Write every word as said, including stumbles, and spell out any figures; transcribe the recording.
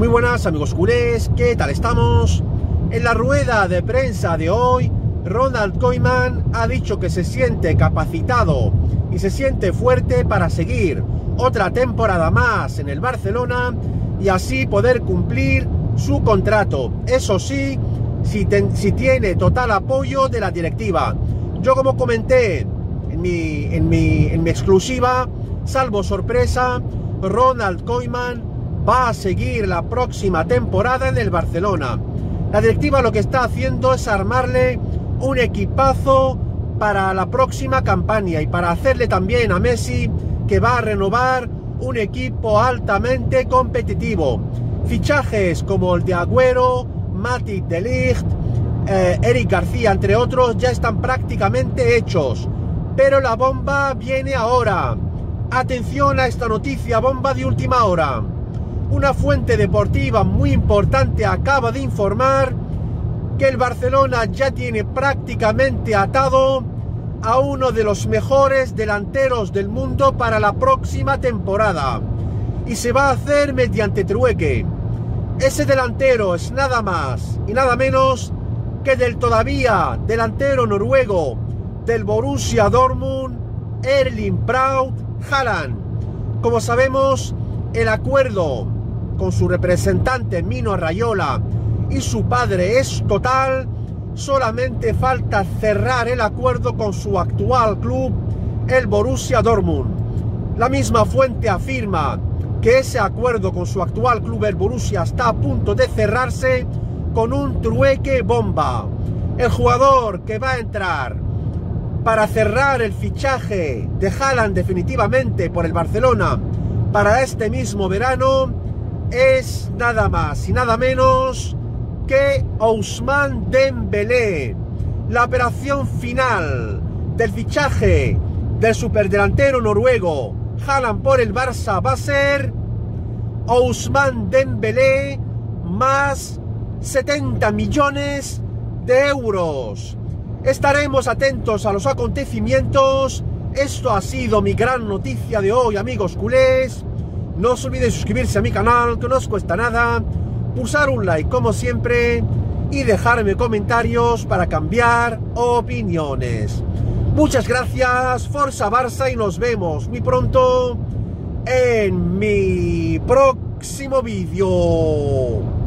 Muy buenas amigos culés, ¿qué tal estamos? En la rueda de prensa de hoy, Ronald Koeman ha dicho que se siente capacitado y se siente fuerte para seguir otra temporada más en el Barcelona y así poder cumplir su contrato. Eso sí, si, ten, si tiene total apoyo de la directiva. Yo, como comenté en mi, en mi, en mi exclusiva, salvo sorpresa, Ronald Koeman va a seguir la próxima temporada en el Barcelona. La directiva lo que está haciendo es armarle un equipazo para la próxima campaña y para hacerle también a Messi, que va a renovar un equipo altamente competitivo. Fichajes como el de Agüero, Matthijs de Ligt, eh, Eric García, entre otros, ya están prácticamente hechos. Pero la bomba viene ahora. Atención a esta noticia, bomba de última hora. Una fuente deportiva muy importante acaba de informar que el Barcelona ya tiene prácticamente atado a uno de los mejores delanteros del mundo para la próxima temporada. Y se va a hacer mediante trueque. Ese delantero es nada más y nada menos que del todavía delantero noruego del Borussia Dortmund, Erling Braut Haaland. Como sabemos, el acuerdo con su representante Mino Raiola y su padre es total. Solamente falta cerrar el acuerdo con su actual club, el Borussia Dortmund. La misma fuente afirma que ese acuerdo con su actual club, el Borussia, está a punto de cerrarse con un trueque bomba. El jugador que va a entrar para cerrar el fichaje de Haaland definitivamente por el Barcelona para este mismo verano es nada más y nada menos que Ousmane Dembélé. La operación final del fichaje del superdelantero noruego Haaland por el Barça va a ser Ousmane Dembélé más setenta millones de euros. Estaremos atentos a los acontecimientos. Esto ha sido mi gran noticia de hoy, amigos culés. No os olvidéis suscribirse a mi canal, que no os cuesta nada, pulsar un like como siempre y dejarme comentarios para cambiar opiniones. Muchas gracias, Forza Barça, y nos vemos muy pronto en mi próximo vídeo.